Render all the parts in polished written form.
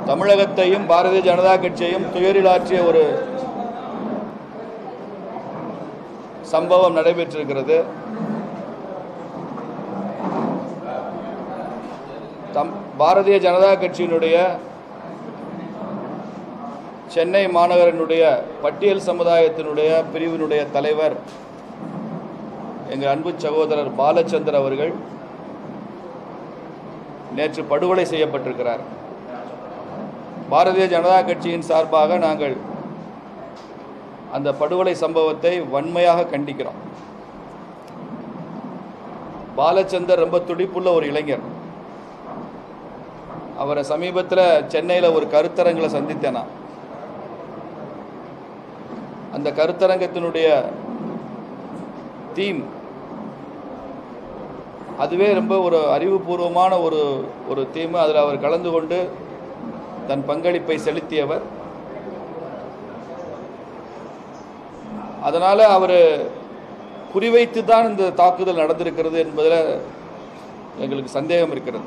தமிழகத்தையும் பாரதிய ஜனதா கட்சியையும் துயரிலாற்றிய ஒரு சம்பவம் நடைபெற்றிருக்கிறது. பாரதிய ஜனதா கட்சியினுடைய சென்னை மாநகரினுடைய பட்டியல் சமுதாயத்தினுடைய பிரிவினுடைய தலைவர் எங்கள் அன்பு சகோதரர் பாலச்சந்தர் அவர்கள் நேற்று படுகொலை செய்யப்பட்டிருக்கிறார். பாரதிய ஜனதா கட்சியின் சார்பாக நாங்கள் அந்த படுகொலை சம்பவத்தை வன்மையாக கண்டிக்கிறோம். பாலச்சந்தர் ரொம்ப துடிப்புள்ள ஒரு இளைஞர். அவரை சமீபத்தில் சென்னையில் ஒரு கருத்தரங்கில் சந்தித்தேன். அந்த கருத்தரங்கத்தினுடைய தீம் அதுவே ரொம்ப ஒரு அறிவுபூர்வமான ஒரு தீம். அதில் அவர் கலந்து கொண்டு தன் பங்களிப்பை செலுத்தியவர். அதனால் அவர் குறிவைத்து தான் இந்த தாக்குதல் நடந்திருக்கிறது என்பதில் எங்களுக்கு சந்தேகம் இருக்கிறது.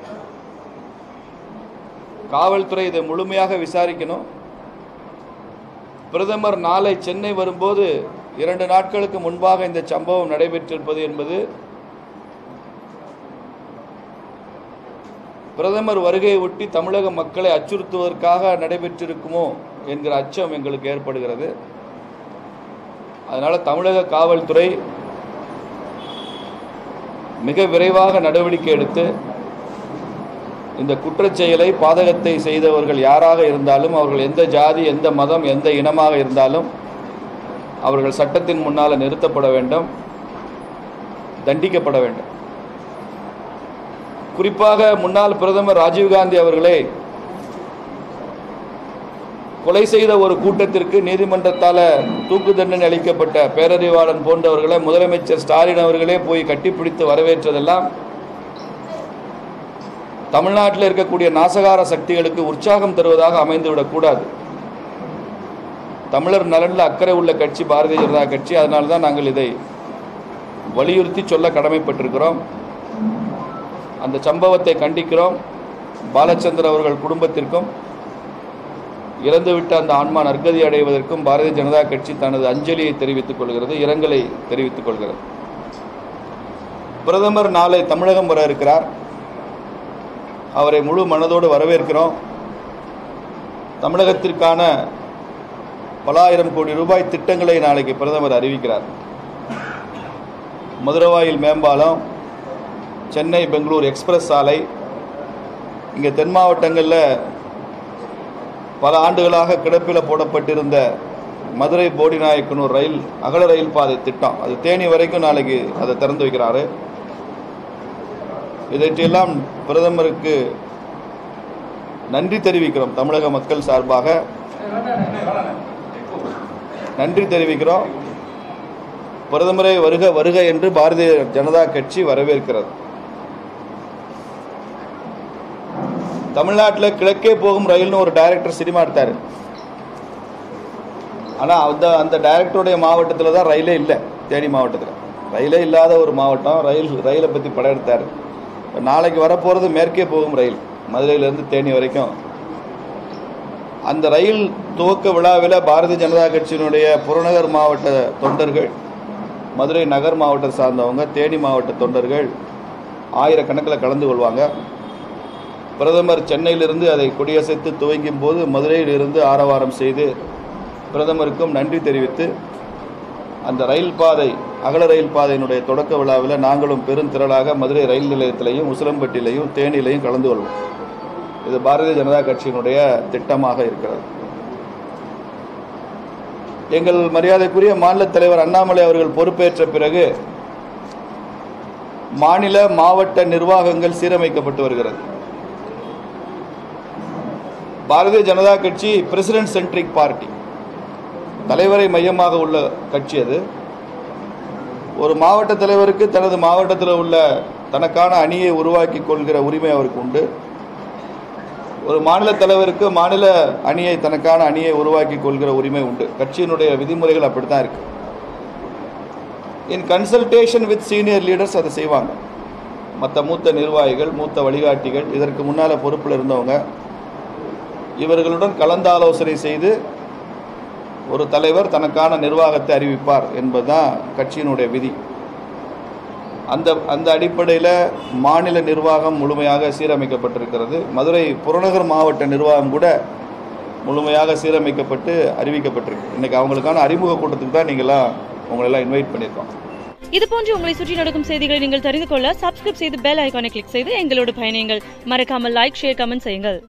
காவல்துறை இதை முழுமையாக விசாரிக்கணும். பிரதமர் நாளை சென்னை வரும்போது 2 நாட்களுக்கு முன்பாக இந்த சம்பவம் நடைபெற்றிருப்பது என்பது பிரதமர் வருகையை ஒட்டி தமிழக மக்களை அச்சுறுத்துவதற்காக நடைபெற்றிருக்குமோ என்கிற அச்சம் எங்களுக்கு ஏற்படுகிறது. அதனால் தமிழக காவல்துறை மிக விரைவாக நடவடிக்கை எடுத்து இந்த குற்றச்செயலை பாதகத்தை செய்தவர்கள் யாராக இருந்தாலும், அவர்கள் எந்த ஜாதி, எந்த மதம், எந்த இனமாக இருந்தாலும் அவர்கள் சட்டத்தின் முன்னால் நிறுத்தப்பட வேண்டும், தண்டிக்கப்பட வேண்டும். குறிப்பாக முன்னாள் பிரதமர் ராஜீவ்காந்தி அவர்களை கொலை செய்த ஒரு கூட்டத்திற்கு நீதிமன்றத்தால் தூக்கு தண்டனை அளிக்கப்பட்ட பேரறிவாளன் போன்றவர்களை முதலமைச்சர் ஸ்டாலின் அவர்களே போய் கட்டிப்பிடித்து வரவேற்றதெல்லாம் தமிழ்நாட்டில் இருக்கக்கூடிய நாசகார சக்திகளுக்கு உற்சாகம் தருவதாக அமைந்துவிடக்கூடாது. தமிழர் நலனில் அக்கறை உள்ள கட்சி பாரதிய ஜனதா கட்சி. அதனால தான் நாங்கள் இதை வலியுறுத்தி சொல்ல கடமைப்பட்டிருக்கிறோம். அந்த சம்பவத்தை கண்டிக்கிறோம். பாலச்சந்தர் அவர்கள் குடும்பத்திற்கும் இறந்துவிட்ட அந்த ஆன்மா நற்கதி அடைவதற்கும் பாரதிய ஜனதா கட்சி தனது அஞ்சலியை தெரிவித்துக் கொள்கிறது, இரங்கலை தெரிவித்துக் கொள்கிறது. பிரதமர் நாளை தமிழகம் வர இருக்கிறார். அவரை முழு மனதோடு வரவேற்கிறோம். தமிழகத்திற்கான பல ஆயிரம் கோடி ரூபாய் திட்டங்களை நாளைக்கு பிரதமர் அறிவிக்கிறார். மதுரவாயில் மேம்பாலம், சென்னை பெங்களூர் எக்ஸ்பிரஸ் சாலை, இங்கே தென் மாவட்டங்களில் பல ஆண்டுகளாக கிடப்பில் போடப்பட்டிருந்த மதுரை போடிநாயக்கனூர் ரயில் அகல ரயில் பாதை திட்டம், அது தேனி வரைக்கும் நாளைக்கு அதை திறந்து வைக்கிறாரு. இதையெல்லாம் பிரதமருக்கு நன்றி தெரிவிக்கிறோம். தமிழக மக்கள் சார்பாக நன்றி தெரிவிக்கிறோம். பிரதமரை வருக வருக என்று பாரதிய ஜனதா கட்சி வரவேற்கிறது. தமிழ்நாட்டில் கிழக்கே போகும் ரயில்னு ஒரு டைரக்டர் சினிமா எடுத்தார். ஆனால் அந்த டைரக்டருடைய மாவட்டத்தில் தான் ரயிலே இல்லை. தேனி மாவட்டத்தில் ரயிலே இல்லாத ஒரு மாவட்டம். ரயிலை பற்றி படம் எடுத்தார். நாளைக்கு வரப்போகிறது மேற்கே போகும் ரயில், மதுரையிலேருந்து தேனி வரைக்கும். அந்த ரயில் துவக்க விழாவில் பாரதிய ஜனதா கட்சியினுடைய புறநகர் மாவட்ட தொண்டர்கள், மதுரை நகர் மாவட்டத்தை சார்ந்தவங்க, தேனி மாவட்ட தொண்டர்கள் ஆயிரக்கணக்கில் கலந்து கொள்வாங்க. பிரதமர் சென்னையிலிருந்து அதை கொடியசைத்து துவங்கும் போது மதுரையிலிருந்து ஆரவாரம் செய்து பிரதமருக்கும் நன்றி தெரிவித்து அந்த ரயில் பாதை, அகல ரயில் பாதையினுடைய தொடக்க விழாவில் நாங்களும் பெருந்திரளாக மதுரை ரயில் நிலையத்திலையும் உசிலம்பட்டியிலையும் தேனிலையும் கலந்து கொள்வோம். இது பாரதிய ஜனதா கட்சியினுடைய திட்டமாக இருக்கிறது. எங்கள் மரியாதைக்குரிய மாநில தலைவர் அண்ணாமலை அவர்கள் பொறுப்பேற்ற பிறகு மாநில மாவட்ட நிர்வாகங்கள் சீரமைக்கப்பட்டு வருகிறது. பாரதிய ஜனதா கட்சி பிரசிடென்ட் சென்ட்ரிக் பார்ட்டி, தலைவரை மையமாக உள்ள கட்சி. அது ஒரு மாவட்ட தலைவருக்கு தனது மாவட்டத்தில் உள்ள தனக்கான அணியை உருவாக்கி கொள்கிற உரிமை அவருக்கு உண்டு. ஒரு மாநில தலைவருக்கு மாநில அணியை, தனக்கான அணியை உருவாக்கி கொள்கிற உரிமை உண்டு. கட்சியினுடைய விதிமுறைகள் அப்படித்தான் இருக்கு. In consultation with senior leaders அதை செய்வாங்க. மற்ற மூத்த நிர்வாகிகள், மூத்த வழிகாட்டிகள், இதற்கு முன்னால் பொறுப்பில் இருந்தவங்க, இவர்களுடன் கலந்தாலோசனை செய்து ஒரு தலைவர் தனக்கான நிர்வாகத்தை அறிவிப்பார் என்பதுதான் கட்சியினுடைய விதி. அந்த அடிப்படையில் மாநில நிர்வாகம் முழுமையாக சீரமைக்கப்பட்டிருக்கிறது. மதுரை புறநகர் மாவட்ட நிர்வாகம் கூட முழுமையாக சீரமைக்கப்பட்டு அறிவிக்கப்பட்டிருக்கு. இன்னைக்கு அவங்களுக்கான அறிமுக கூட்டத்துக்கு தான் உங்களெல்லாம் இன்வைட் பண்ணியிருக்கோம். இதுபோன்று உங்களை சுற்றி நடக்கும் செய்திகளை நீங்கள் தெரிந்து கொள்ள சப்ஸ்கிரைப் செய்து பெல் ஐகானை கிளிக் செய்து எங்களோடு பயணியுங்கள். மறக்காமல் லைக், ஷேர், கமெண்ட் செய்யுங்கள்.